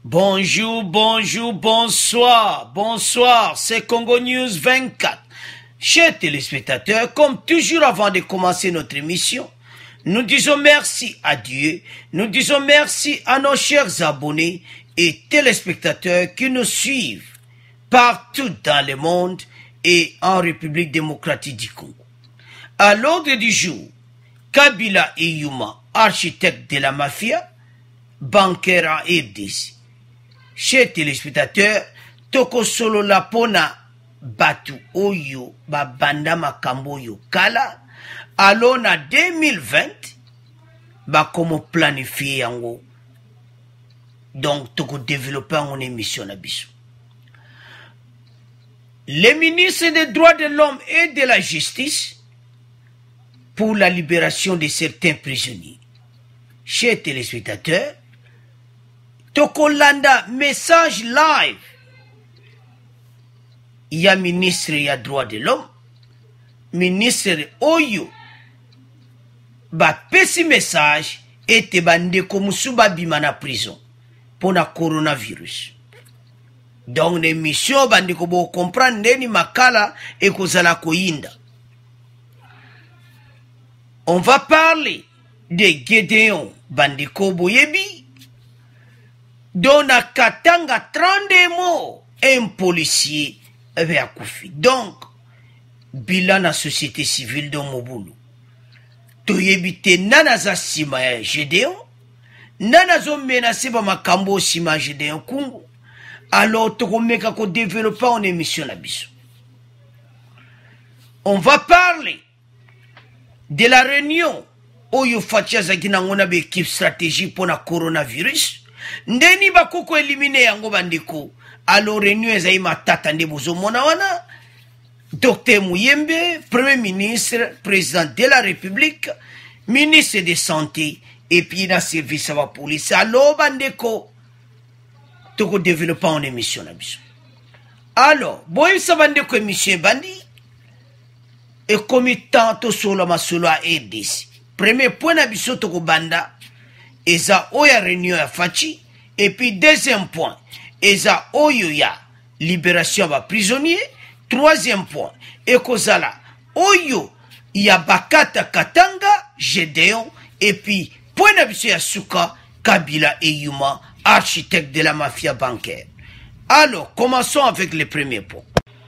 Bonjour, bonjour, bonsoir, bonsoir, c'est Congo News 24. Chers téléspectateurs, comme toujours avant de commencer notre émission, nous disons merci à Dieu, nous disons merci à nos chers abonnés et téléspectateurs qui nous suivent partout dans le monde et en République démocratique du Congo. À l'ordre du jour, Kabila Eyuma, architecte de la mafia, bancaire en RDC. Chers téléspectateurs, toko solo la pona batu oyo babanda makambo yo kala alona 2020 ba como planifier yango. Donc toko développer en émission na biso. Les ministres des droits de l'homme et de la justice pour la libération de certains prisonniers. Chers téléspectateurs, Tokolanda message live. Il y a ministre, il y a droit de l'homme. Ministre Oyo. Ba pesi message et te bande comme suba bimana prison pour la coronavirus. Donc l'émission bande ko bo comprendre neni makala et kozala koyinda. On va parler de Gédéon Bandiko Boyebi. Dona Katanga 32 morts, un policier avait accoufi. Donc, bilan la société civile de Moboulou. Toyebite nanaza sima ya Gédéon, nanazo menacé ba makambo sima Gédéon Kungu. Alors, tokomeka ko développer en émission la biso. On va parler de la réunion Oyo Fatia Zagina ngona be équipe stratégique pour la coronavirus. Ndeni bakoko elimine yango bandiko. Alors réunion ezai matata nde bozomona wana. Docteur Muyembe, Premier ministre, président de la République, ministre de santé et puis na service à la police. Alors bandeko toko développer en émission na biso. Alors, boy sa bandeko émission bandi et committant to solo masolo a RDC. Premier point na biso toko banda eza oya réunion ya fachi et puis deuxième point eza oyo ya libération ba prisonnier. Troisième point ekozala oyo ya bakata katanga Gédéon et puis point na biso ya suka Kabila Eyuma, architecte de la mafia bancaire. Alors commençons avec le premier point.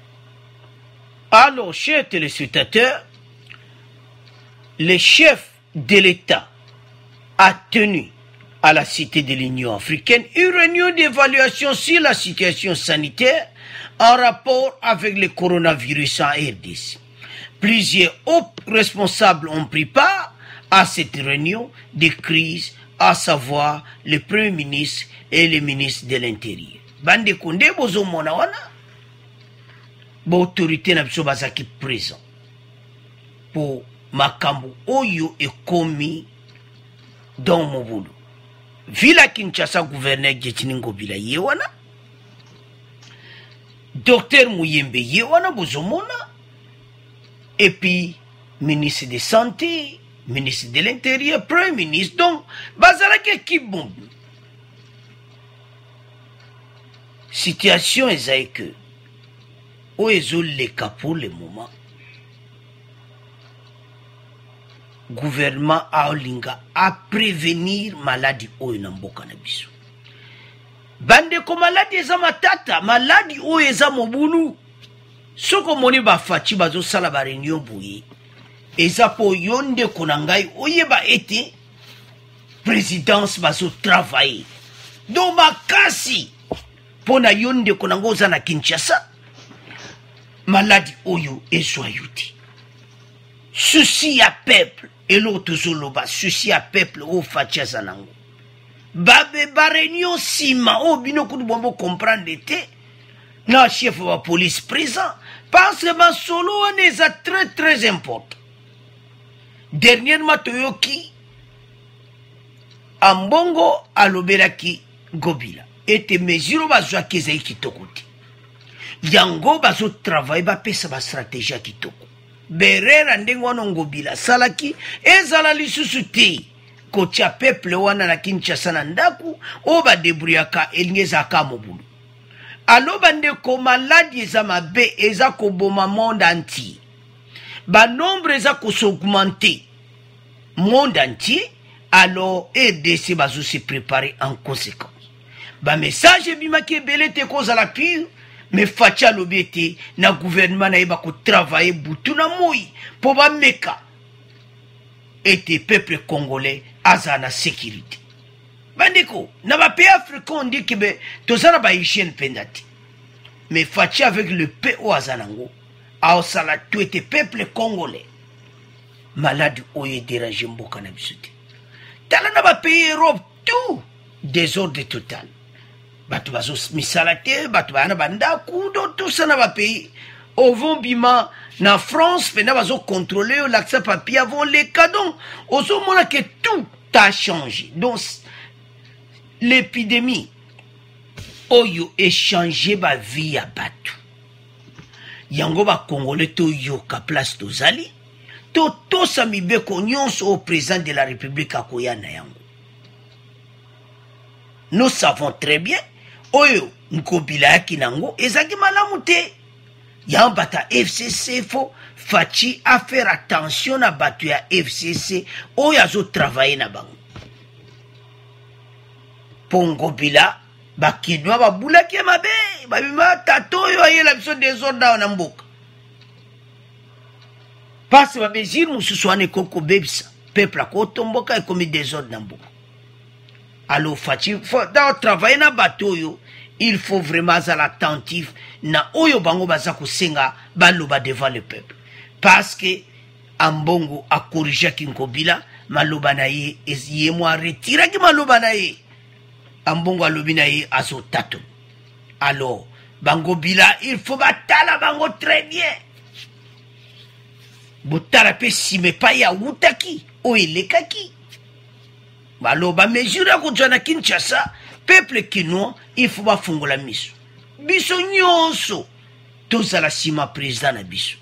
Alors chers téléspectateurs, le chef de l'État a tenu à la Cité de l'Union africaine une réunion d'évaluation sur la situation sanitaire en rapport avec le coronavirus en RDC. Plusieurs hauts responsables ont pris part à cette réunion de crise, à savoir le Premier ministre et le ministre de l'Intérieur. Bande Konde bozo mona wana, ba autorité na biso bazaki présent pour makambo oyo ekomi dans Moboulou. Villa Kinshasa gouverneur Getini Ngobila yewana. Docteur Muyembe yewana bozomona. Et puis ministre de santé, ministre de l'Intérieur, Premier ministre. Donc bazalaki ki bombe. Situation est que oezo leka pour le moment. Gouvernement aolinga à prévenir maladie oyo na mboka na biso. Bande ko maladie eza matata, maladie oyo eza Moboulou. Soko moni ba fachi bazo sala ba réunion boye. Eza po yonde konangai oyeba ete présidence bazo travailler. Donc makasi pona yonde konango za na Kinshasa. Maladie oyo ezoyuti. Souci à peuple et l'autre zoloba souci à peuple au fatia zanango. Babe ba réunion sima o bino kudu bombo comprendre te na chef de la police présent parce que ba solo on est très important. Dernièrement toyoki ambongo aloberaki Gobila ete mesure bazwa kezai kitokoti. Yango bazo travailler ba pesa ba stratégie kitoko. Berera ndengo no Ngobila salaki ezala lisusu te kotia peuple wana na Kinshasa na ndaku o ba débrouillaka elingeza ka mobulu. Alo bandeko maladi eza mabe eza koboma monde entier. Ba nombre eza s'augmenter monde entier. Alors RDC bazo se préparer en conséquence. Ba message bimaki ebele te koza la pire. Mais fatia lobete na gouvernement na yeba ko travailler butu na moi po ba meka ete peuple congolais aza na sécurité. Bandeko na ba pays africain on dit que be tozana ba hygiène pendati. Mais fatia avec le PO azanango a osala tout ete peuple congolais malade oye déranger mboka na bisote. Tala na ba pays Europe tout désordre total. Batu bazo misalate, batu bana banda kudo tout ça na ba pays. Ovon bima na France, pena bazo contrôler l'accès papier avant les cadeaux. Ozo mona que tout a changé. Donc l'épidémie oyo échangé ba vie à batu. Yango ba congolais to yo ka place to zali. To samibe ko nyonso au président de la République akoyana yango. Nous savons très bien oyo nkobila yaki nango ezaki malamu te. Yambata FCC fo fachi à faire attention na batu ya FCC oyo azo travailler na bango. Pongo bila bakinwa babulaki mabe babima tato oyo ayela biso désordre na mboka. Parce ba mesure mususu ane koko bebisa peuple akotomboka ekomi désordre na mboka. Alors fachi fo da travailler na bato yo. Il faut vraiment être attentif na oyo bango baza kosenga baloba devant le peuple. Parce que ambongo a corrigé Kinkobila maloba na ye eziye moi retira ki maloba na ye. Ambongo alobi na ye azo tato. Alors bango bila il faut batala bango très bien. Botala pe si me pa ya wutaki o elekaki. Baloba mesure ko jana Kinshasa peuple kino il faut ba fungola miso. Biso nyonso tozala sima président na biso.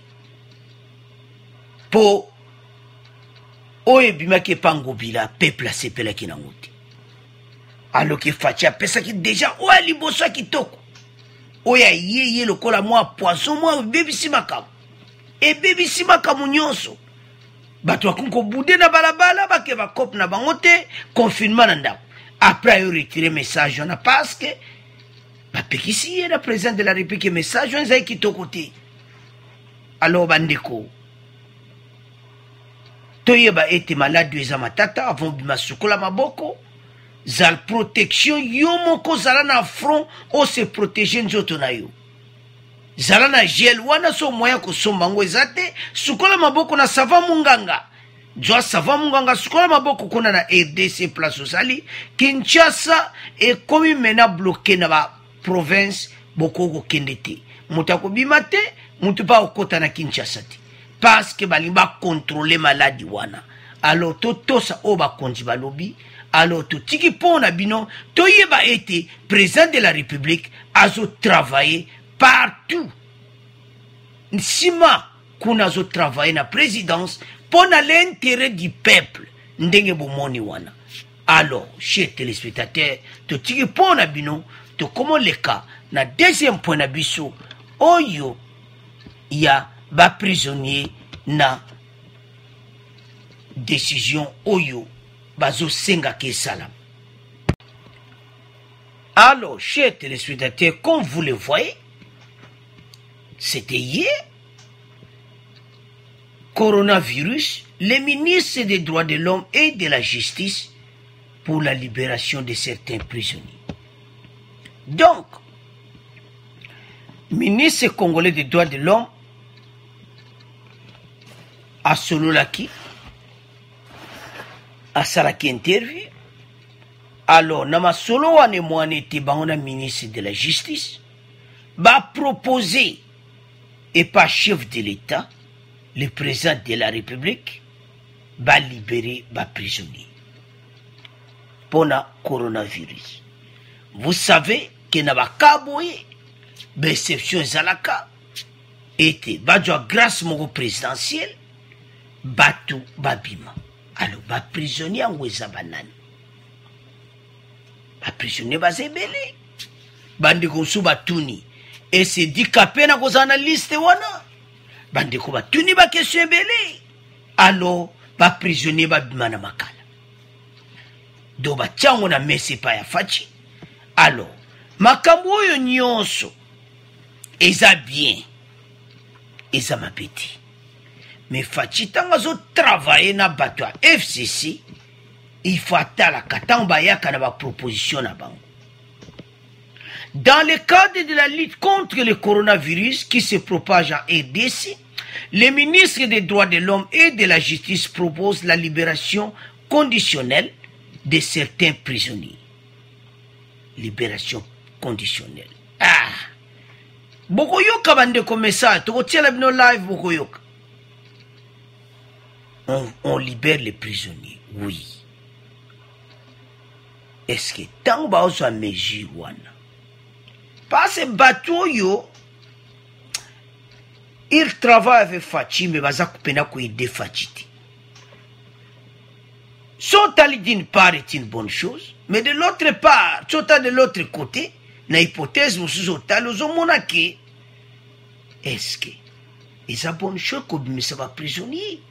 Po oye bimaki pango bila peuple a sepela ki nangote. Alors que fatia pesa ki déjà o ali boso kitoko. Oya yeye lokola moi poisson moi bebisi makamu. E bebisi makamu nyonso. Bato akunko bude na balabala bake bakop na bangote confinement na ndako. Après, il retiré le message, on a parce que ici, le président de la République, le message, on a qui côté. Alors, bandeko, toyeba été malade de Zamatata, avant de masukola maboko, zal protection, yomoko zalana front, o se protéger nzotonayo. Zalana gel, wana so moyen ko sombango ezate, sukola maboko na sava munganga. Jwa sava munganga sukola maboko kuna na RDC place osali Kinshasa e komi mena bloqué na ba province boko ko kendete mutako bimate mutu pa okota na Kinshasa te parce que balimba contrôler maladie wana alors to sa oba konji balobi alors to tiki pona bino to yeba été président de la République azo travailler partout nsima kuna azo travailler na présidence pour l'intérêt du peuple, ndenge bomoni wana. Alors, chers téléspectateurs, to tiki pon na bino, to comment le cas, na deuxième point na biso, oyo, ya ba prisonnier na décision oyo, bazo senga ke salam. Alors, chers téléspectateurs, comme vous le voyez, c'était hier, coronavirus, les ministres des droits de l'homme et de la justice pour la libération de certains prisonniers. Donc, ministre congolais des droits de l'homme, à Sololaki, à Salaki interview, alors, nama solo wane moane te baona ministre de la justice, va proposer, et pas chef de l'État, le président de la République va libérer les prisonniers pour le coronavirus. Vous savez que dans le cas où l'exception Zalaka était grâce au présidentiel, Batu Babima. Alors, ba prisonnier en weza banani. Ba prisonnier bazebele. Bandeko su batuni. Et c'est dit kapena kozana liste wana. Bandeko batuni ba question ebele. Alors, ba prisonnier ba bimana makala. Do ba tiango na mese pa ya fachi. Alors, makambo oyo nyonso eza bien. Eza mapeti. Mais fachi tanga zo travailler na bato ya FCC, il faut atala katang bayaka na ba proposition na bango. Dans le cadre de la lutte contre le coronavirus qui se propage en RDC, le ministre des droits de l'homme et de la justice propose la libération conditionnelle de certains prisonniers. Libération conditionnelle. Ah! Bokoyoka bande comme ça, tu retiens la bino live bokoyoka. On libère les prisonniers, oui. Est-ce que tant ba oso a mesure wana? Parce que bateau yo, il travaille avec Fachi, mais baza kupena ko aider Fachi. Son tali d'une part est une bonne chose, mais de l'autre part, sota de l'autre côté, na hypothèse musu sota lozo monake. Est-ce que c'est une bonne chose que bimisa ba prisonnier?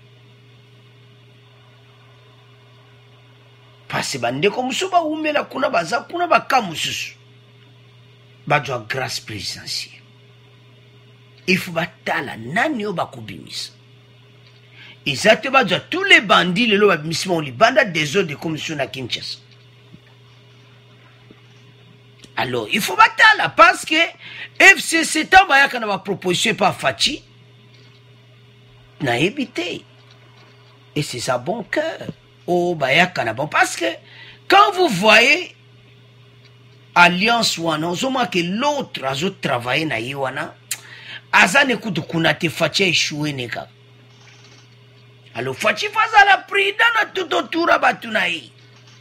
Parce que bandeko musu ba umela kuna baza kuna bakamususu. Badwa grâce présidentielle. Il faut batala nani yo bakubimisa. Exactement, tous les bandits le lo babimisa on li banda des autres de commission na Kinshasa. Alors, il faut batala parce que FCC tambayaka na ba proposition par Fachi na évité. Et c'est ça bon cœur. Oh, bayaka na bon parce que quand vous voyez alliance wana ozoma que l'autre azo travailler na yiwana azane kutu kunate Fachi échoué neka. Alors Fachi faza la prida na tout autour batu na yi.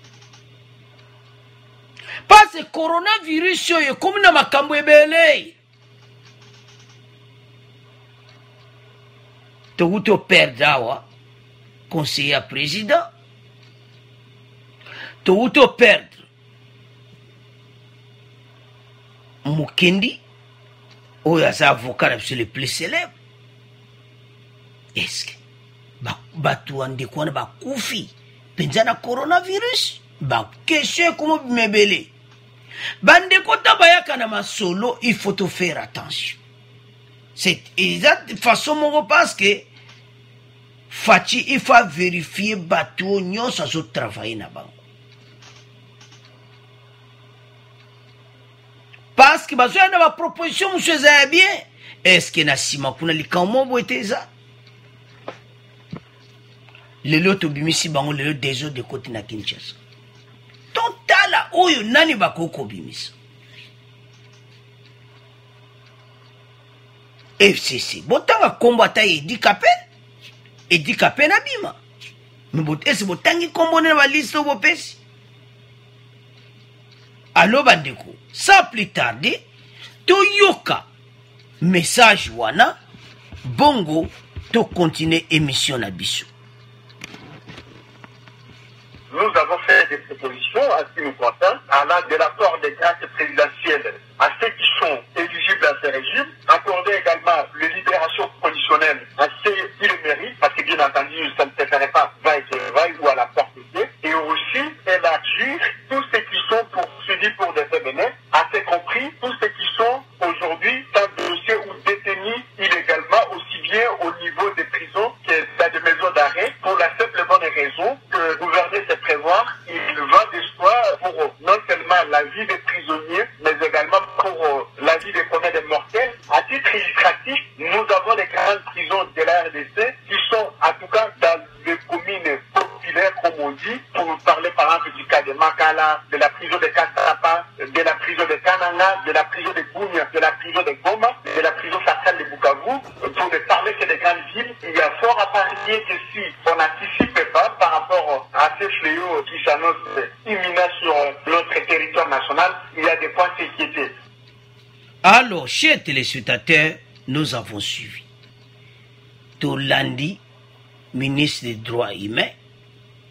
Parce que coronavirus yo comme na makambo ebele. To perdre conseiller président. To perdre Mukendi, ou y'a sa avocat le plus célèbre. Est-ce que batu ande kwana ba kufi penza coronavirus ba question comment mebele bande kota bayaka na masolo, il faut te faire attention. C'est exact façon mon parce que Fachi il faut vérifier batu nyon sa zo travailler na bango. Parce que bazoya na ba proposition monsieur za bien. Est-ce que na sima kuna likambo boete za? Lelo to bimisi bango lelo des autres de côté na Kinshasa. Totala oyo nani bakoko bimisa. FCC botanga kombo ata Edi Kapé na bima. Mais ese botangi kombo na ba liste bopesi. Allo bandeko, sans plus tarder, toyoka message wana bongo to continuer émission na biso. Nous avons fait des propositions à ce qui nous concerne, allant de l'accord des grâces présidentielles à ceux qui sont éligibles à ce régime, accorder également la libération conditionnelle à ceux qui le méritent, parce que bien entendu, ça ne se ferait pas va-et-vient ou à la porte de Dieu, et aussi élargir tous ceux qui sont poursuivis pour des faits bénins, à ce compris tous ceux qui sont aujourd'hui sans dossier ou détenus illégalement, aussi bien au niveau des prisons que dans des maisons d'arrêt, pour la simple bonne raison que gouverner c'est prévoir, il va d'espoir pour non seulement la vie des prisonniers, mais également pour la vie des communs des mortels. À titre illustratif, nous avons les grandes prisons de la RDC qui sont en tout cas dans des communes populaires comme on dit, pour parler par exemple du cas de Makala, de la prison de Kasarapa, de la prison de Kananga, de la prison de Gounia, de la prison de Goma, de la prison centrale de Bukavu, pour ne parler que des grandes villes. Il y a fort à parier que si on n'anticipe pas par rapport à ces fléaux qui s'annoncent imminents sur notre territoire national, il y a des points d'inquiétude. Alors, chers téléspectateurs, nous avons suivi Tolandi, ministre des Droits humains,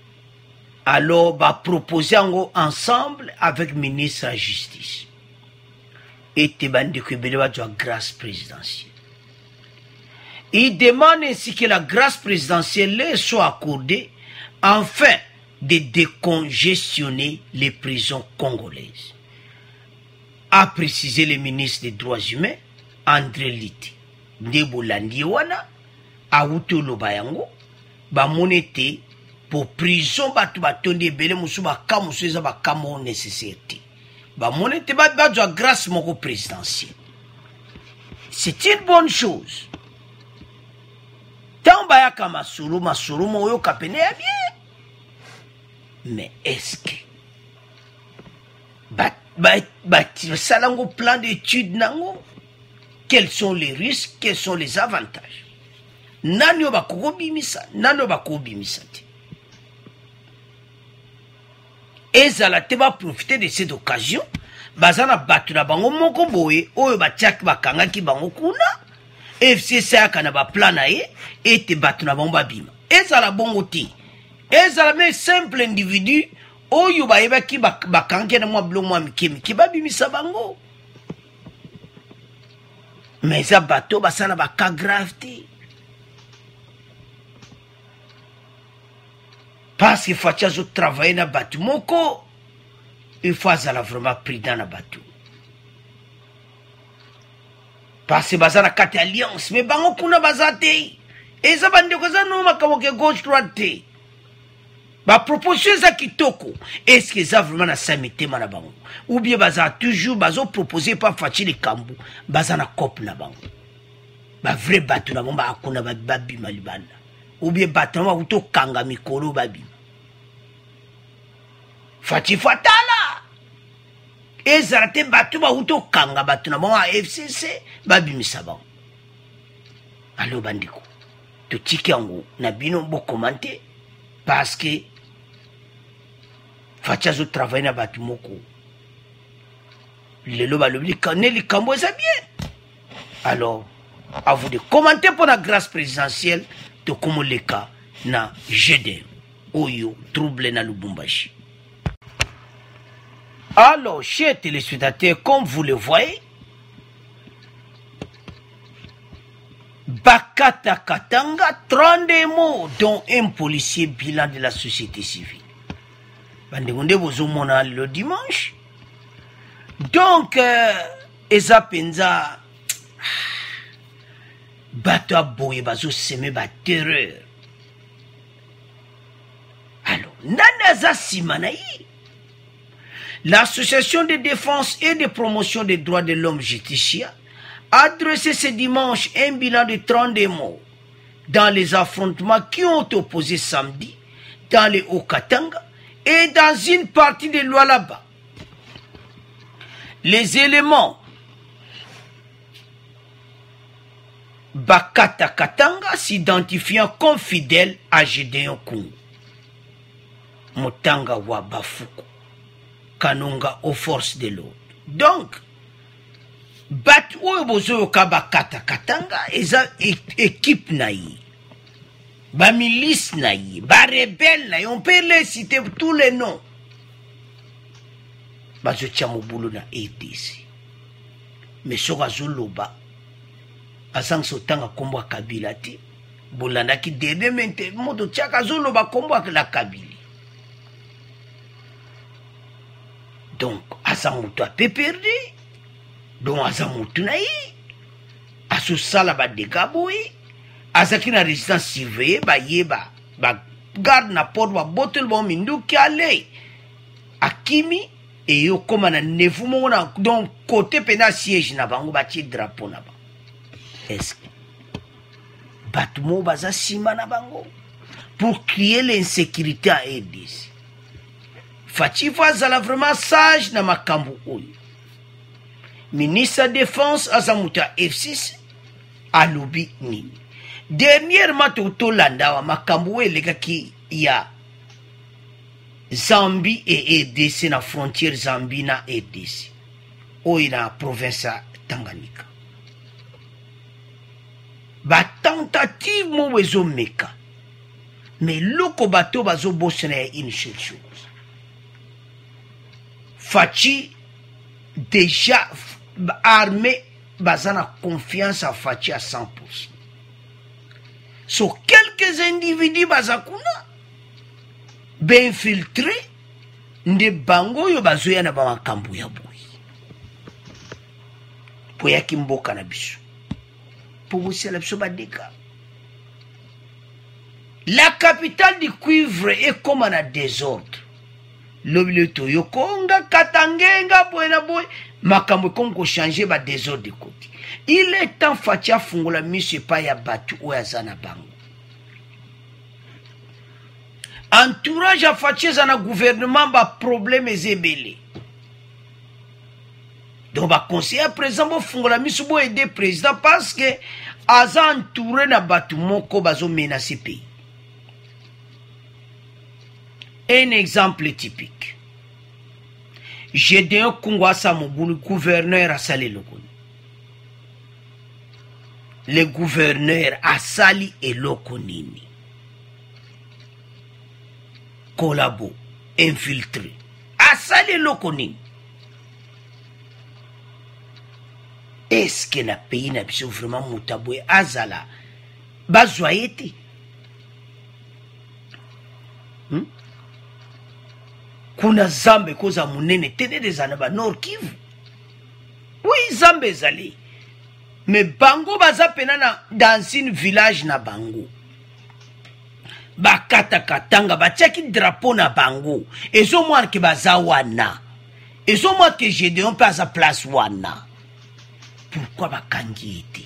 alors va proposer ensemble avec le ministre de la Justice. Et Tebande Kwebelewa doit grâce présidentielle. Il demande ainsi que la grâce présidentielle soit accordée afin de décongestionner les prisons congolaises. A précisé le ministre des Droits humains, André Liti. Ndebolandi wana, a Utolo Bayango, ba monete pour prison batu batonde bele musu ba kamusu eza ba kamo nécessité. Ba monete ba doit grâce moko présidentielle. C'est une bonne chose. Tant bayaka masuru mo yo kapene ya bien. Mais est-ce que salango plan d'étude nango, quels sont les risques, quels sont les avantages? Nani yo bakoko bimisa, nani yo bakoko bimisa te. Ezala te ba profiter de cette occasion, bazana batu na bango moko boye, oyo batiaki bakangaki bango kuna, FCC akana ba plan na ye, ete batu na bango babima. Ezala bongo te. Ezala me simple individu, oyo bayebaki bakangaki na mwa bilo mwa mikemi, ki babimisa bango. Mais eza bato basala baka grave te. Parce que faut que travailler na batu moko, il faut azala vraiment prudent na batu. Parce que bazala kati alliance, mais bango kuna bazate. Eza bandeko za no makamoke gauche droite te. Ba proposition za kitoko, est-ce que ça vraiment na samité na bango? Ou bien baza toujours bazo proposer pas Faci Kambu, baza na cop na bango. Ba vrai batu na bango ba akuna ba babima libanda. Ou bien batu na uto kanga mikolo babima. Faci fatala. Ezarate batu ba uto kanga batu na bango a FCC babimisa bango. Allo bandiko. To tiki yango na bino bo commenter parce que Faci azo travailler na batu moko. Lelo balobi kaneli kambo eza bien. Alors, à vous de commenter pour la grâce présidentielle de Komoleka na GD Oyo trouble na Lubumbashi. Alors, chers téléspectateurs, comme vous le voyez, Bakata Katanga, 32 mots, dont un policier bilan de la société civile. Bandegonde bozomona le dimanche. Donc, eza penza bato aboye bazo seme ba terreur. Alors, nanaza simanaï. L'association de défense et de promotion des droits de l'homme Justicia a adressé ce dimanche un bilan de 32 morts dans les affrontements qui ont opposé samedi dans les Haut-Katanga et dans une partie de Lualaba. Les éléments Bakata Katanga s'identifiant comme fidèles à Gédéon Koungou, Motanga wa Bafuku, Kanonga aux forces de l'ordre. Donc, Bat Oyobozo Bakata Katanga eza équipe naïe, ba milice naïe, ba rebelle naïe, on peut les citer tous les noms. Bazo Tchamoboulou na EDC. Mais soka zoloba, asang sotanga kombo Kabila ti, bolanda ki dede mente, moto tchaka zoloba kombo la Kabili. Donc, asang mutu a pe perdu, donc asang mutu na yi, aso sala ba dekaboui, asaki na résistance surveillée, ba yeba, ba garde na porte, ba botel ba mindu ki ale, akimi, et yo comme na nefu mona donc côté pena siège na bango bati drapeau na bango. Est-ce que batmo baza sima na bango pour créer l'insécurité à RDC? Faci Fazala vraiment sage na makambo oyo. Ministre de Défense azamuta F6 alobi nini. Dernièrement to landa wa makambo elega ki ya Zambie et RDC na frontière Zambie na RDC. Oyo na province Tanganyika. Ba tentative mo wezo meka Mais loko bato bazo bossene une seule chose. Fachi déjà armé bazana confiance à Fachi à 100%. So quelques individus bazakuna ben filtré nde bango yo bazoya na ba makambo ya boy. Po ya kimboka na biso. Po bosela biso badeka. La capitale du cuivre est comme un désordre. L'obileto yokonga katangenga boyna boy makambo kongo changer ba désordre de côté. Il est temps Fatia fungola mise pa ya batu o ya zana bango. Entourage à Fatia zana gouvernement ba problème ezebele. Donc ba conseiller président bo fungola mise bo aider président parce que aza entouré na batu moko bazo menacer pays. Un exemple typique. Gédéon Kungwasa Moboulou, gouverneur à Sali Lokoni. Le gouverneur à Sali et Lokonini. Collabo, infiltré. À Sali Lokonini. Est-ce que le pays n'a pas vraiment moutaboué Azala? Bazoyeti. Kuna zambe koza munene tene de zanaba Nord Kivu. Oui, zambe zali. Mais bango baza penana dans une village na bango. Bakata katanga batiaki drapeau na bango. Ezo mwa ke baza wana. Ezo mwa ke Gédéon pa sa place wana. Pourquoi bakangi ete?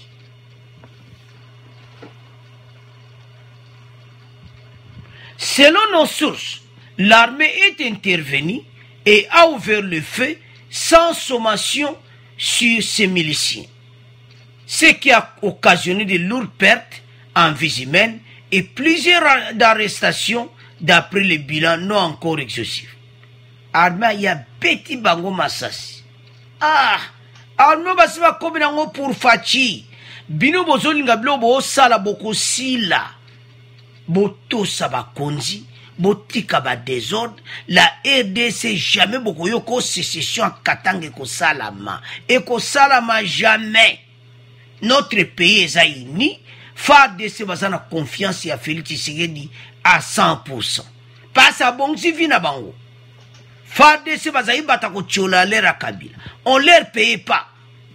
Selon nos sources, l'armée est intervenue et a ouvert le feu sans sommation sur ces miliciens, ce qui a occasionné de lourdes pertes en vies humaines et plusieurs arrestations d'après le bilan non encore exhaustif. Armée y a petit bango masasi. Ah, armée basiba komi nango pour Fachi. Bino bozolinga blobo sala boko sila. Boto sabakonzi. Botika ba désordre, la RDC jamais beaucoup yoko sécession katanga ko salama et ko salama jamais. Notre pays est uni, FARDC bazana confiance ya Félix Tshisekedi à 100%. Pas à bon si vina bango. FARDC bazai batako tchola l'air Kabila. On leur paye pas.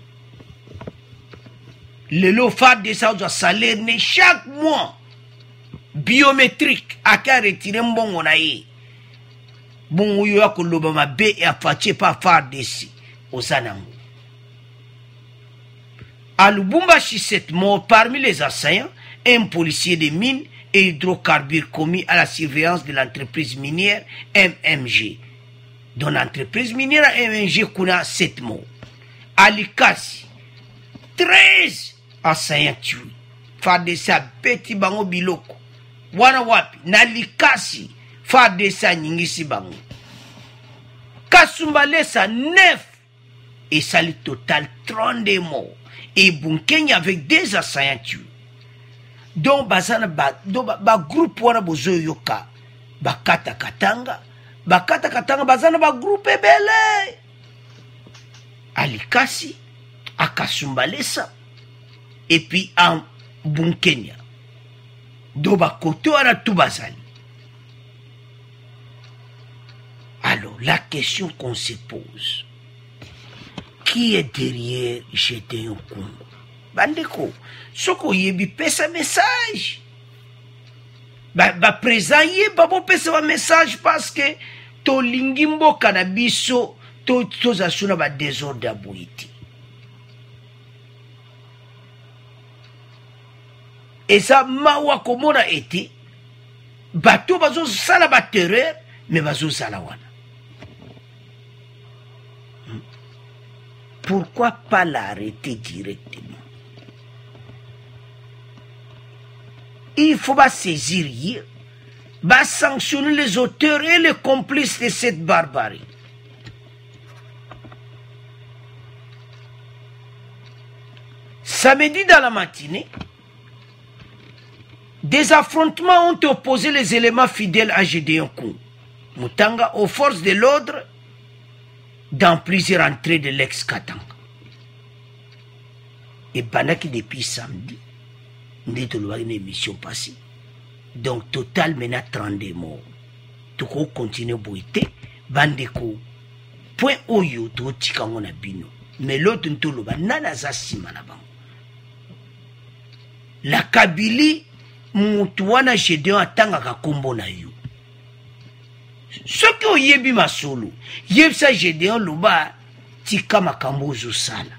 Le lot FARDC doit salaire chaque mois. Biométrique à qu'à retirer mbongo na ye bongo yo akoloba mabe et afatie pas FARDC osanango à Lubumbashi 7 morts parmi les assaillants un policier de mines et hydrocarbures commis à la surveillance de l'entreprise minière MMG dont l'entreprise minière MMG kuna 7 morts à Likasi 13 assaillants tués FARDC a beti bango biloko wana wapi na Likasi FARDC nyingisi bango Kasumbalesa 9 et sali total 32 morts et Bunkenya avec des assaillants tués donc bazana ba groupe wana bozo yoka bakata katanga bazana ba groupe ebele à Likasi à Kasumbalesa et puis en Bunkenya Doba koto ana tubazali. Alors, la question qu'on se pose, qui est derrière Gédéon Kungu? Bandeko, soko yebi pesa message. Ba présent ye babo pesa wa message parce que to lingimbo kanabiso to zasuna ba désordre aboiti. Et ça, mawa komona été, bateau bazo sala ba terreur, mais bazo sala wana. Pourquoi pas l'arrêter directement? Il faut pas saisir, va sanctionner les auteurs et les complices de cette barbarie. Samedi dans la matinée, Des affrontements ont opposé les éléments fidèles à Gédéon Koungou Mutanga aux forces de l'ordre dans plusieurs entrées de l'ex-Katanga. Et pendant que depuis samedi, nous avons une émission passée. Donc, total, maintenant, 32 morts. Tout le monde continue à boiter. Bandeko, point oyo, tout le monde a bino. Mais l'autre, tout le monde a sima na bango. La Kabylie, mutuana Gédéon atanga kakombo na yo. Ce qui est yebi masolo, yeb sa Gédéon loba, tika makambo zo sala.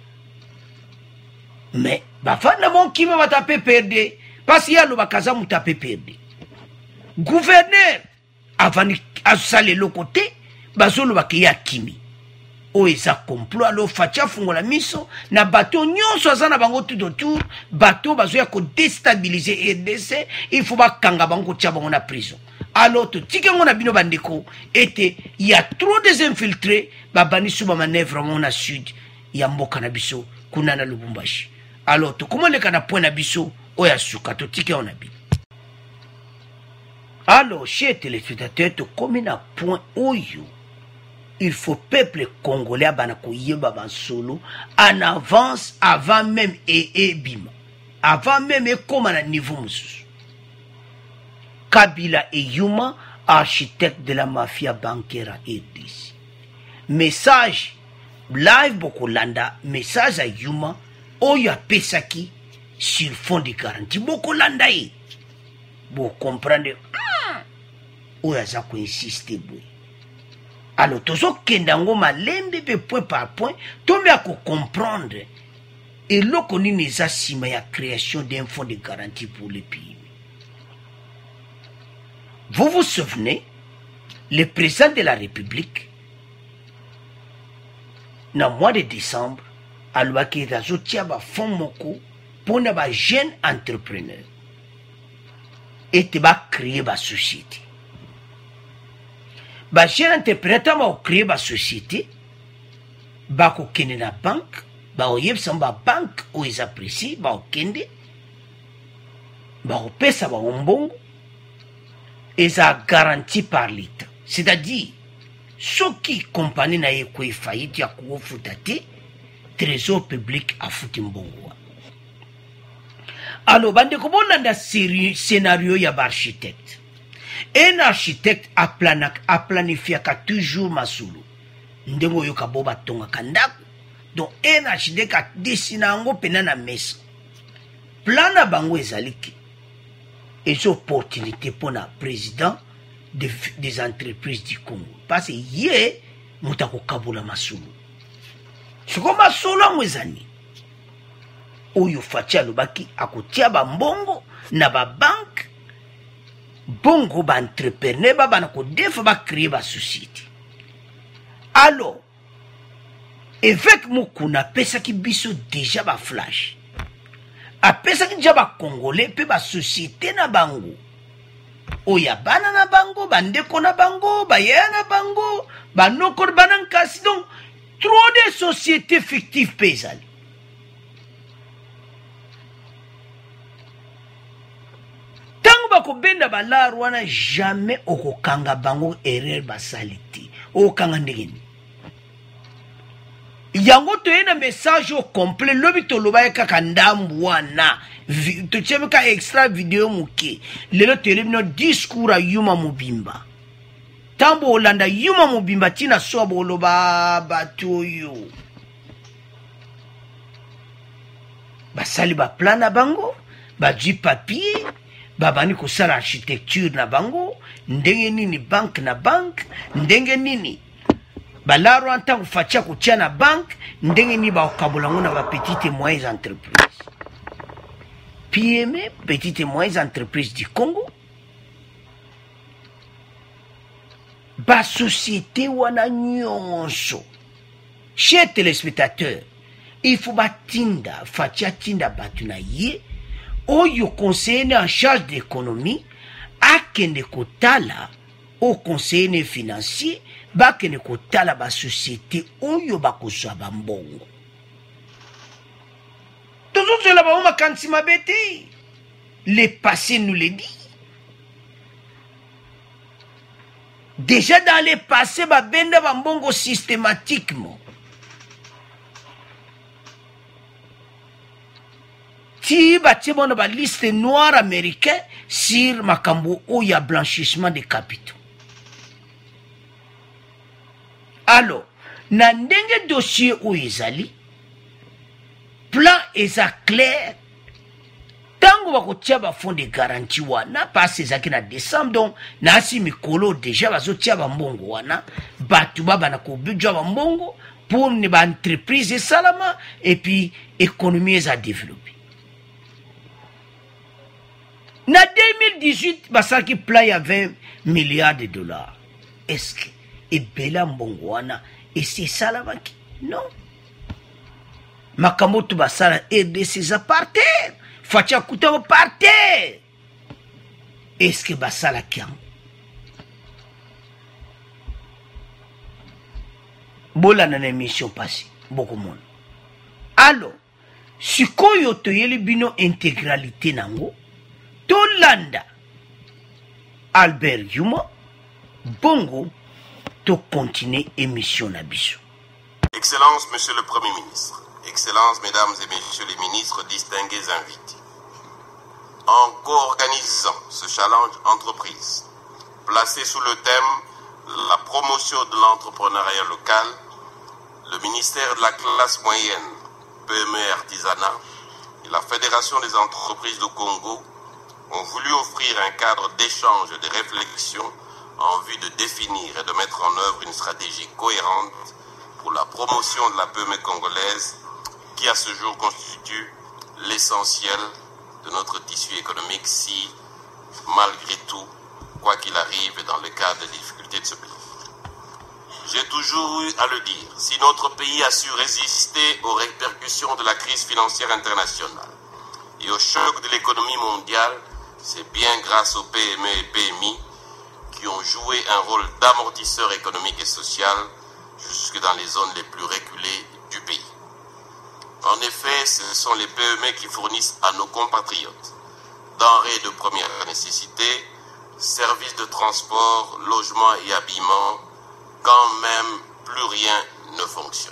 Mais, bafana mon qui va taper perdre, parce qu'il y a le bakaza mou taper perdre. Gouverneur, avant de le côté, bazolo bakeya kimi. O eza complot, alo fatia fungola miso, na bateau nyonso aza na bango tout autour, bateau bazoya ko déstabiliser RDC, il faut ba kanga bango tia bango na prison. Alors, tout ce qu'on a bino bandeko, était, il y a trop des infiltrés, babani sous ma manœuvre mon à sud, il y a mboka na biso, kunana Lubumbashi. Alors, tout comment les kana point na biso, oya suka, tout ce qu'on a bino. Alors, chers téléspectateurs, tout comme un point oyo, il faut peuple congolais à banako yeba ban solo, en avance, avant même et bima. Avant même et comme à niveau moussous. Kabila et Yuma, architecte de la mafia bancaire à RDC. Message, live Bokolanda, message à Yuma, Oya Pesaki, sur fond de garantie. Bokolanda, vous comprenez, Oya Zako insiste, boy. Alors, tozo kendango malembe pe point par point, tombe à comprendre. Et là, qu'on y a la création d'un fonds de garantie pour le pays. Vous vous souvenez, le président de la République, dans le mois de décembre, a loué un fonds moko pour les jeunes entrepreneurs et créer une société. Les jeunes entrepreneurs ont créé une société, ils ont créé une banque, ils ont créé une banque où ils apprécient, ils ont créé une banque. Et ça garanti par l'État. C'est-à-dire, ceux qui compagnie na yekwe faillite ya kuo futati, trésor public a foutu mbongo. Alors, bande kobolanda scénario ya architecte. Un architecte a planifié toujours masulu. Ndengo yoka boba tonga kandaku. Donc, un architecte a dessiné ango penana mesa. Plana bango ezaliki. Et c'est opportunité pour le président des entreprises du Congo. Parce que hier, nous avons kabula masulu. C'est comme masulu mwezani. Oyo fatia lobaki akotia ba mbongo na ba banque. Bongo ba entrepreneur ba banako defa ba créer ba société. Alors, avec mukuna pesa ki biso déjà ba flash. Apesa ki jaba congolais pe ba société na bango. Oya bana na bango, bandeko na bango, baya na bango, banoko banankasi. Donc, trop de sociétés fictives pesales. Tango bako benda balaru wana jamais okokanga bango erreur basaliti. Okanga ndegeni. Yango toyena message au complet lobi toloba kaka ndambu wana tochemeka extra video muke lelo telebino discours a Yuma Mubimba tambo olanda Yuma Mubimba tina sobo loba batoyo basali ba plan na bango ba ji papier babani ko sala architecture na bango ndenge nini bank na bank ndenge nini balaro anta kufatia kutia na bank ndenge ni ba okabolango na ba petites et moyennes entreprises. PME, petites et moyennes entreprises du Congo. Ba société wana nyonso. Chers téléspectateurs, il faut batinda, fatia tinda batuna ye, oyo conseiller en charge d'économie, akende kotala, au conseiller financier, bakene kotala ba société oyo bakozwa ba mbongo. Toujours cela ba makansi mabeti. le passé nous le dit. Déjà dans le passé, babenda bambongo systématiquement. Ti batie bona ba liste noire américaine sur makambo où il y a blanchissement de capitaux. Alors, na ndenge dossier où ezali, plan eza clair. Tango bakotia ba fond de garantie wana passe ezaki na décembre donc na si mikolo déjà bazotia ba mbongo wana batu baba na ko budget ba mbongo pour ne ba entreprise salama et puis économie eza développer. Na 2018 basaki plan ya 20 milliards de dollars. Est-ce que et bela mbongo wana et c'est salama ki? Non. Makamoto basala RDC za par terre. Fatia Koutao par terre. Est-ce que basala kiam? Bola na émission passée. Beaucoup de monde. Alors, si koyo to yeli bino intégralité nango, to landa Albert Yuma, bongo, to continuer émission na biso. Excellence, Monsieur le Premier ministre. Excellences, Mesdames et Messieurs les ministres, distingués invités. En co-organisant ce challenge entreprise, placé sous le thème « La promotion de l'entrepreneuriat local », le ministère de la classe moyenne, PME et artisanat et la Fédération des entreprises du Congo ont voulu offrir un cadre d'échange et de réflexion en vue de définir et de mettre en œuvre une stratégie cohérente pour la promotion de la PME congolaise qui à ce jour constitue l'essentiel de notre tissu économique si, malgré tout, quoi qu'il arrive dans le cadre des difficultés de ce pays. J'ai toujours eu à le dire, si notre pays a su résister aux répercussions de la crise financière internationale et au choc de l'économie mondiale, c'est bien grâce aux PME et PMI qui ont joué un rôle d'amortisseur économique et social jusque dans les zones les plus reculées du pays. En effet, ce sont les PME qui fournissent à nos compatriotes denrées de première nécessité, services de transport, logement et habillement, quand même plus rien ne fonctionne.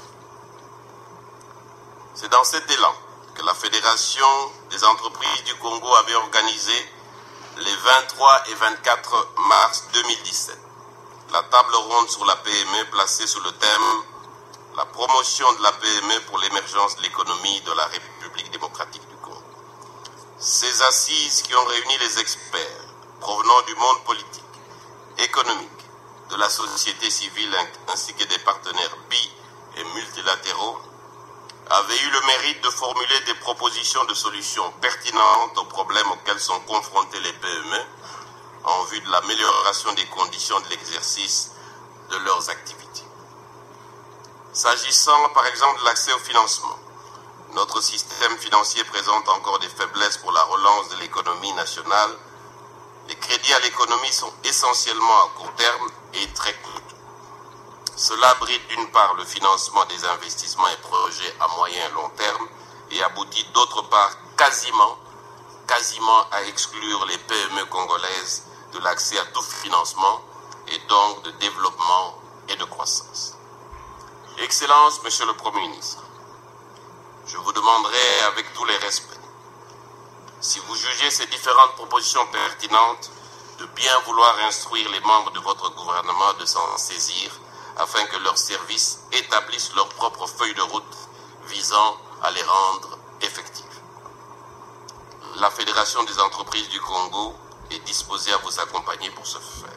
C'est dans cet élan que la Fédération des entreprises du Congo avait organisé les 23 et 24 mars 2017 la table ronde sur la PME placée sous le thème « La promotion de la PME pour l'émergence de l'économie de la République démocratique du Congo ». Ces assises qui ont réuni les experts provenant du monde politique, économique, de la société civile ainsi que des partenaires bi- et multilatéraux avaient eu le mérite de formuler des propositions de solutions pertinentes aux problèmes auxquels sont confrontés les PME en vue de l'amélioration des conditions de l'exercice de leurs activités. S'agissant par exemple de l'accès au financement, notre système financier présente encore des faiblesses pour la relance de l'économie nationale. Les crédits à l'économie sont essentiellement à court terme et très coûteux. Cela bride d'une part le financement des investissements et projets à moyen et long terme et aboutit d'autre part quasiment à exclure les PME congolaises de l'accès à tout financement et donc de développement et de croissance. Excellence, Monsieur le Premier ministre, je vous demanderai avec tous les respects, si vous jugez ces différentes propositions pertinentes, de bien vouloir instruire les membres de votre gouvernement de s'en saisir afin que leurs services établissent leur propre feuille de route visant à les rendre effectifs. La Fédération des entreprises du Congo est disposée à vous accompagner pour ce faire.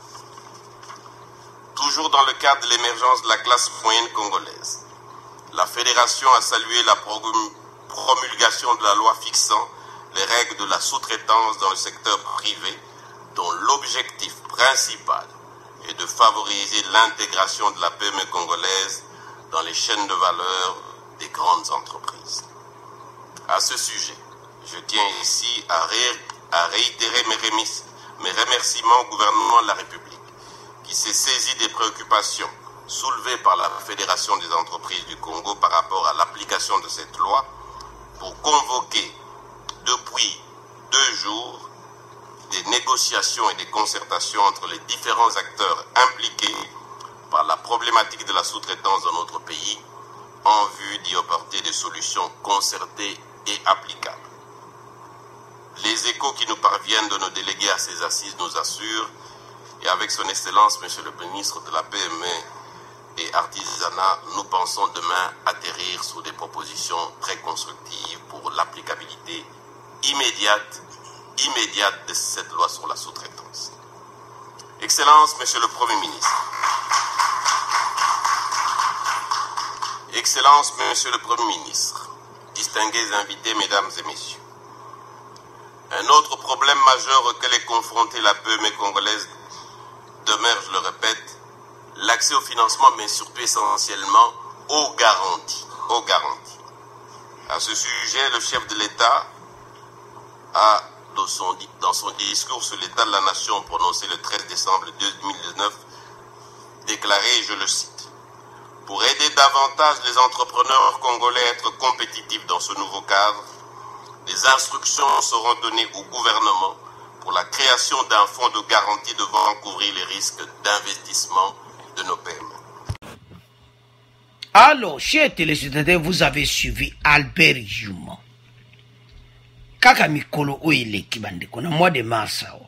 Toujours dans le cadre de l'émergence de la classe moyenne congolaise, la Fédération a salué la promulgation de la loi fixant les règles de la sous-traitance dans le secteur privé, dont l'objectif principal est de favoriser l'intégration de la PME congolaise dans les chaînes de valeur des grandes entreprises. À ce sujet, je tiens ici à réitérer mes remerciements au gouvernement de la République, qui s'est saisi des préoccupations soulevées par la Fédération des entreprises du Congo par rapport à l'application de cette loi pour convoquer depuis 2 jours jour des négociations et des concertations entre les différents acteurs impliqués par la problématique de la sous-traitance dans notre pays en vue d'y apporter des solutions concertées et applicables. Les échos qui nous parviennent de nos délégués à ces assises nous assurent, et avec son excellence, Monsieur le ministre de la PME et Artisanat, nous pensons demain atterrir sur des propositions très constructives pour l'applicabilité immédiate de cette loi sur la sous-traitance. Excellence, Monsieur le Premier ministre. Excellence, Monsieur le Premier ministre, distingués invités, Mesdames et Messieurs. Un autre problème majeur auquel est confrontée la PME congolaise demeure, je le répète, l'accès au financement, mais surtout essentiellement aux garanties. À ce sujet, le chef de l'État a, dans son discours sur l'état de la nation prononcé le 13 décembre 2019, déclaré, je le cite, « Pour aider davantage les entrepreneurs congolais à être compétitifs dans ce nouveau cadre, des instructions seront données au gouvernement pour la création d'un fonds de garantie devant couvrir les risques d'investissement de nos PME. » Alors, chers téléspectateurs, vous avez suivi Albert Yuma. Kaka mikolo oile kibandeko na mois de mars awa.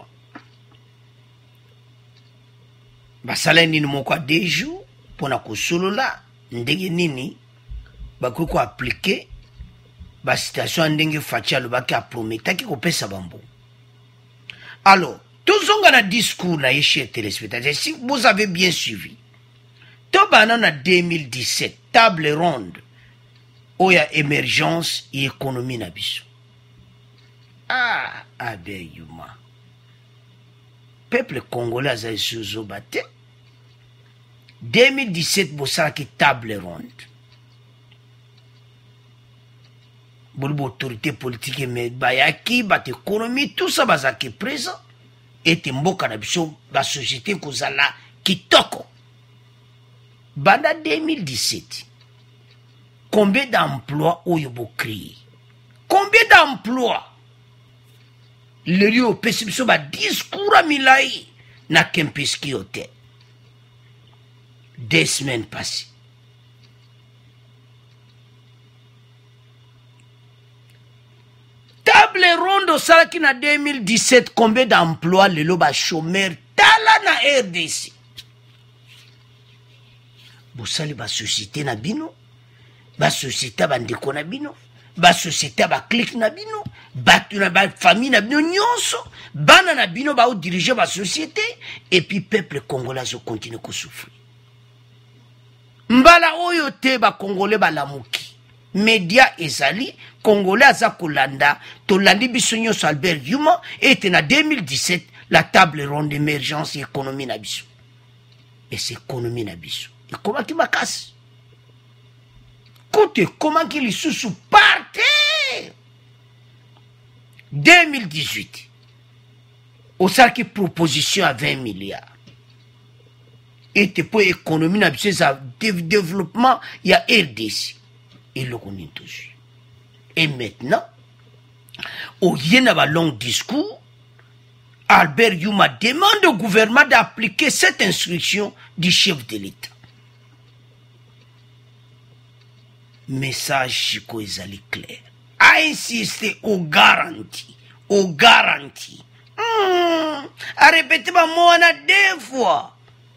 Basala nini moko a 2 jours pona kosolola ndenge nini bakuko appliquer ba situation ndenge facial baki a prometaki kopesa bambo. Alors, tozonga na discours na chers téléspectateurs, si vous avez bien suivi. Tobana na 2017 table ronde oya émergence et économie na biso. Ah, Albert Yuma. Peuple congolais a sous batté. 2017, bossa qui table ronde. Bon, autorité politique, mais bayaki, bat économie, tout ça, bazaki présent. Et mboka na biso, ba société kozala kitoko. Banda 2017. Combien d'emplois ont créé? Combien d'emplois? Le lieu au PCB ba discours à Milai na Kempiski Hotel. 2 semaines passées. Table ronde au Salaki na 2017, combien d'emplois le loba chômeur tala na RDC? Bosali ba société na bino, ba société ba ndeko na bino, ba société ba clique na bino, batu na ba famille na bino nyonso, bana na bino ba ou diriger ba société, et puis peuple congolais continue à souffrir. Mbala oyo te ba congolais ba lamuki. Média ezali, congolais aza kolanda, tolandi biso nyonso Albert Yuma, et na 2017, la table ronde d'émergence et économie na biso. Et c'est économie na biso. Et comment qui m'a casse? Écoutez, comment qu'il est sous parté? 2018. Au salle qui proposition à 20 milliards. Et pour économie, développement, il y a RDC. Et le connaît toujours. Et maintenant, au Yenaba long discours, Albert Yuma demande au gouvernement d'appliquer cette instruction du chef de l'État. Message Chico Ezali clair. A insister aux garanties. Aux garanties. A répété ma mot 2 fois.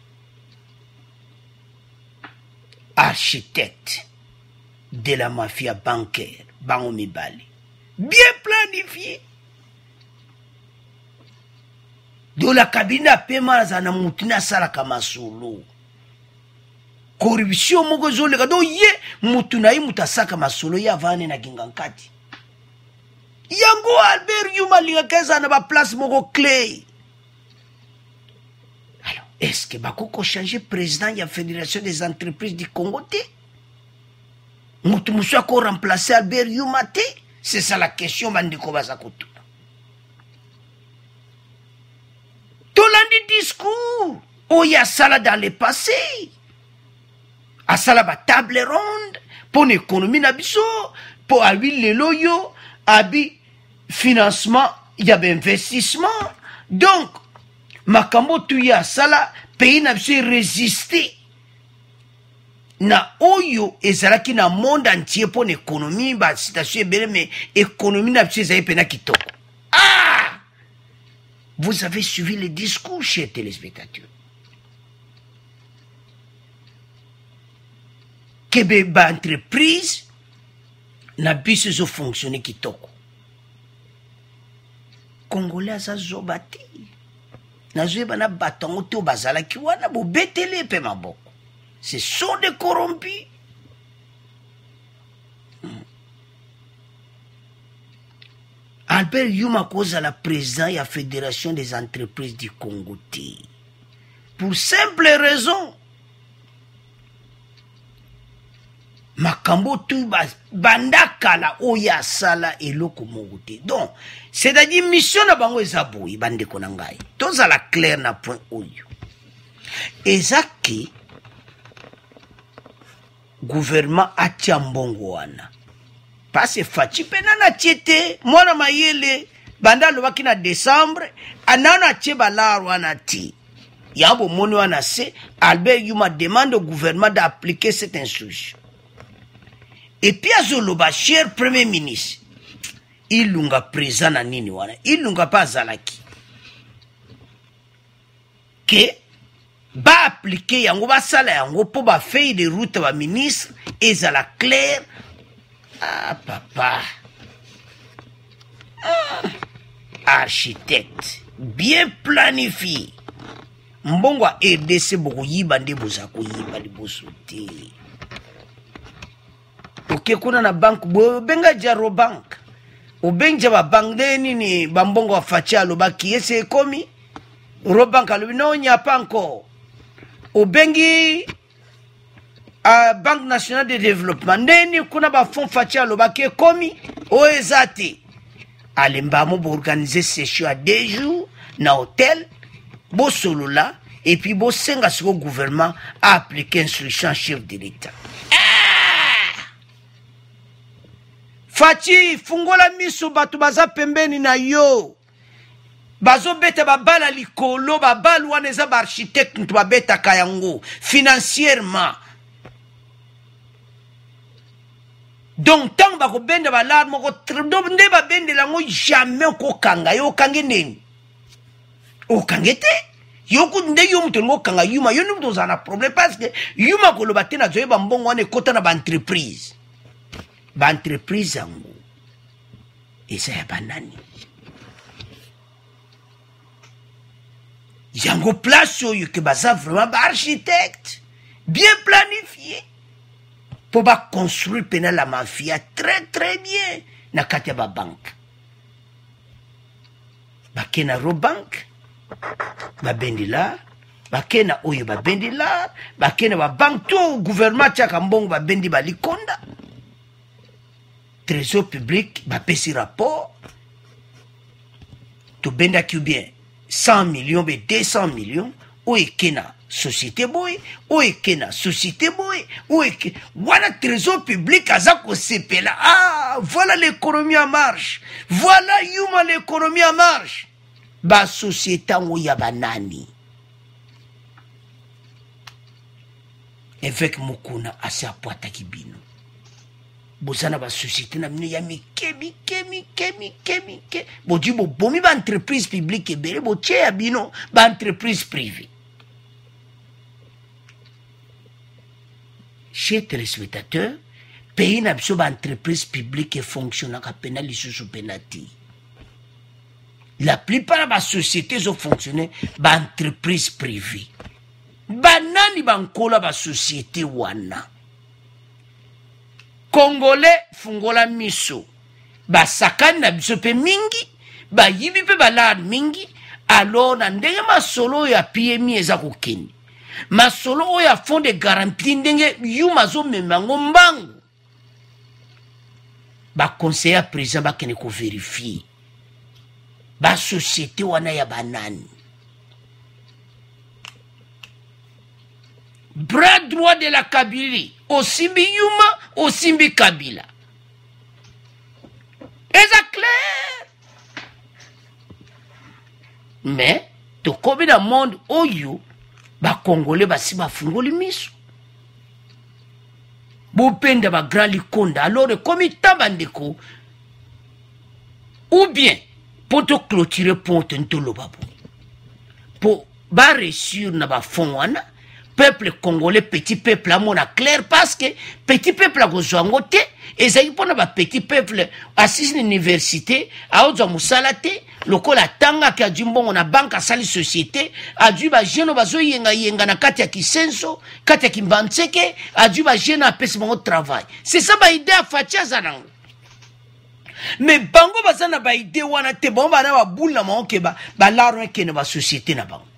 Architecte de la mafia bancaire, Bango Mibali. Bien planifié. De la cabine à paiement zana mutina sala kama solo. Corruption moko zole kado ye mutuna yi mutasaka masolo ya vane na gingankati. Yango Albert Yuma linga keza na ba place moko clé. Alors, est-ce que bakoko changer président de la Fédération des entreprises du Congo te? Mutu musu ako remplacer Albert Yuma te? C'est ça la question bandiko bazakoto. Tolandi discours oya sala dans le passé. A sala ba table ronde pour l'économie na biso, pour abi lelo yo abi financement il y a investissement. Donc, makambo tuya sala, pays n'a pas résisté. Na oyo ezalaki na monde entier pour l'économie, ba situation belle, mais économie n'a pas pena kitoko. Ah! Vous avez suivi le discours, chers téléspectateurs. Kebe ba entreprise na biso zo fonctionner kitoko. Congolais aza zobati. Na zoeba na batongo to bazala ki wana bo betele pe maboko. Ce sont des corrompus. Albert Yuma cause à la président et à la Fédération des entreprises du Congo. Pour simple raison. Makambo tu bandaka la oya sala eloko mogote. Donc, c'est-à-dire mission na bango ezaboui bande konangai. Toza la clair na point oyo. Ezaki gouvernement atia mbongo wana. Parce fachi pena na tiete mwana mayele banda lobaki na décembre anana tie balaro wana ti. Yabo moni wana se Albert Yuma demande au gouvernement d'appliquer cette instruction. Et puis azoloba cher premier ministre ilunga présent na nini wana ilunga pa zalaki ke ba appliquer yango ba sala yango po ba feuille de route ba ministre ezala clair. Ah papa architecte bien planifié mbongo RDC boko yiba nde bozako yiba liboso te. Ok, kuna na bank benga jaro bank obenja ba bank de nini bambongo wa facha lobaki ese komi robank alubino nya panko obengi Banque nationale de développement ndeni kuna ba fond facha lobaki komi oezati alembamo bo organiser session à 2 jours na hôtel bo solola et puis bo senga siko gouvernement a appliqué instruction chef de l'État. Fachi fungola miso batu baza pembeni na yo. Bazo beta babala likolo babalu wana eza ba architecte ntu babeta kayango financièrement. Donc tant bako benda balar moko nde ba bende lango jamais ko kanga yo kange neni. O kangete yoku nde yo muto ngo kanga yuma yo ndu zana problème parce que yuma ko lo batena zoye ba mbongo wana ekota na ba entreprise. Ba entreprise yango eza ya banani yango place oyo ke baza vraiment ba architecte bien planifié pour ba construire pena la mafia très très bien na kati ya ba banque bakena robank babendi la bakena oyo babendi la bakena ba banque to gouvernement tiaka mbongo babendi balikonda Trésor public, bah pesi rapport, tout benda qui bien 100 millions, mais 200 millions, ou ekena société boy, ou ekena société boy, ou ekena, voilà trésor public, azako sepela, ah, voilà l'économie en marche, voilà yuma l'économie en marche, bah société ou yabanani, avec mukuna asa poata kibino. Bozana ba société na mine ya mike bo di bo bomi ba entreprise publique ebele bo tie ya bino ba entreprise privée. Chers téléspectateurs, pays na biso ba entreprise publique et fonctionne ka pena lisusu penati. La plupart ba sociétés zo fonctionner ba entreprise privée. Banani ba nkola ba société wana. Congolais fungola miso ba sakani na biso pe mingi ba yibi pe balad mingi alors na ndenge masolo ya PMI eza kokeni masolo ya fond de garantie ndenge yuma zo memango mbangu ba conseiller président ba kene ko vérifier ba société wana ya banani bras droit de la Kabylie Osimbi Yuma, Osimbi Kabila. Est-ce clair? mais tokomi na monde oyo bakongole basi bafungoli miso bopenda bagrand likonda alors ekomi tamba ndeko ou bien pour te clôturer pour te ntoloba pour ba réussir na ba fond wana peuple congolais petit peuple amona clair parce que petit peuple a kozwango te ezali pona ba petit peuple assis l'université aozo musala te lokola tanga ka jimbongo na banque asali société adu ba jeune bazo yenga na kati ya kisenso kati ya kimbantseke adu ba jeune apesi bango travail c'est ça ba idée a fatia zanango. Mais bango bazana ba idée wana te bon bana ba bula mo ke ba laro ke na ba société na bango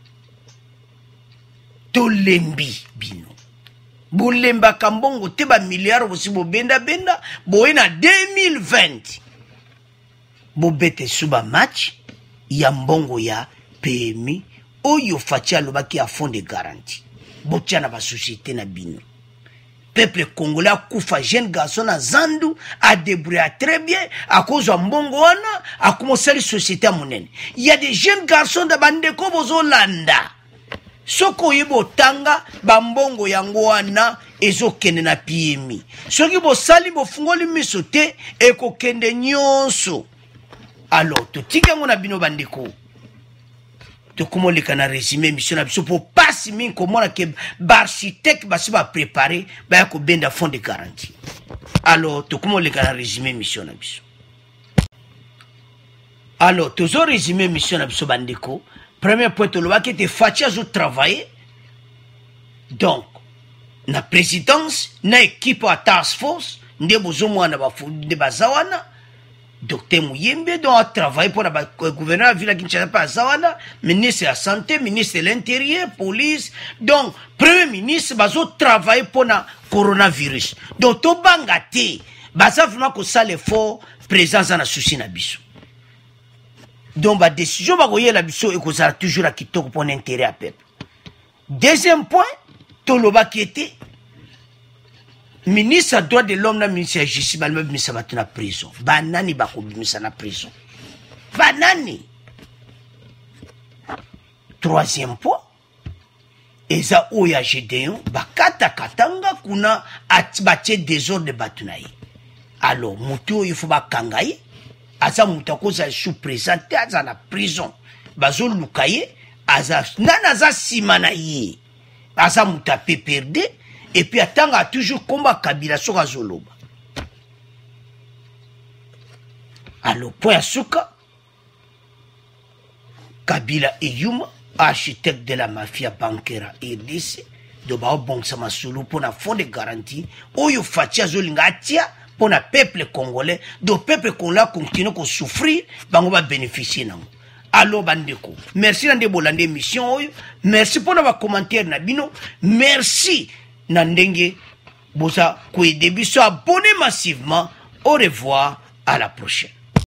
to lembi bino bolemba kambongo te ba milliard bosi bo benda boena 2020 bo bete suba match ya mbongo ya PMI oyo fatia lobaki a fond de garantie botia na ba société na bino. Peuple congolais a koufa jeune garçon à Zandu a débrouillé très bien à cause de mbongo wana a commencé la société à monene. Il y a des jeunes garçons de bandeko bozolanda. Soko yebo tanga bambongo yango wana ezo kende na PMI. Soki bo sali bo fungoli miso te eko kende nyonso. Alors to tika ngona bino bandeko. To comment les kana résumé mission na biso pour pas si min comment que architecte basi ba préparer ba ko benda fond de garantie. Alors to comment les kana résumé mission na biso. Alors to zo résumé mission na biso bandeko. Premier point to loba qui était fatia zo travailler. Donc na présidence na équipe à task force nde bozo mwana ba de bazawana. Docteur Mouyembe doit travailler pour le gouverneur de la ville de Kinshasa, ministre de la Santé, ministre de l'Intérieur, police. Donc, Premier ministre va travailler pour le coronavirus. Donc, tout bangate, ça vraiment que ça l'effort présence dans la souci na biso. Donc, la décision va goyer la biso et que ça toujours à kitoko pour l'intérêt à peuple. Deuxième point, tout le bas qui était ministre droit de l'homme na ministre justice ba même ministre batuna prison banani ba ko bimisa na prison banani. Troisième point eza oya Gédéon bakata katanga kuna atibate désordre batuna yi alors muto il faut bakanga yi aza mutako za sous présenté aza na prison bazo lukaye aza nana za simana yi aza mutape perdé. Et puis attends a toujours combat Kabila sur Azoloba. Alors point à Souka, Kabila et Yuma, architecte de la mafia bancaire RDC, de Bao Bongsama Sulu pour la fond de garantie, Oyo Fatia Zolingatia pour le peuple congolais, de peuple congolais continue à souffrir, on va bénéficier. Alors bandeko, merci dans des bolande émission, merci pour nos commentaires Nabino, merci. Nandenge, bosa, kwe debiso, abonnez massivement. Au revoir, à la prochaine.